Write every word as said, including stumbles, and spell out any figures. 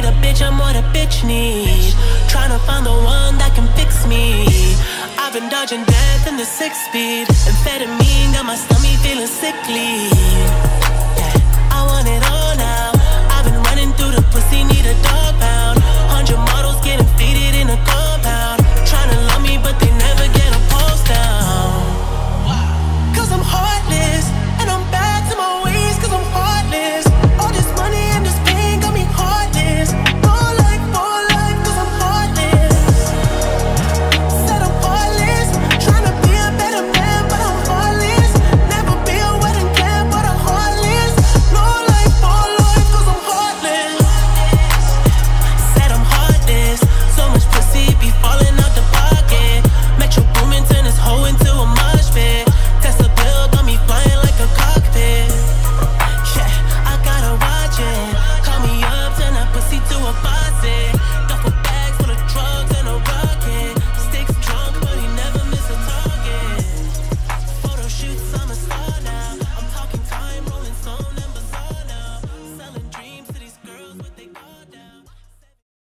a bitch, I'm what a bitch need. Tryna find the one that can fix me. I've been dodging death in the six speed. Amphetamine got my stomach feeling sickly. Yeah, I want it all now. I've been running through the pussy, need a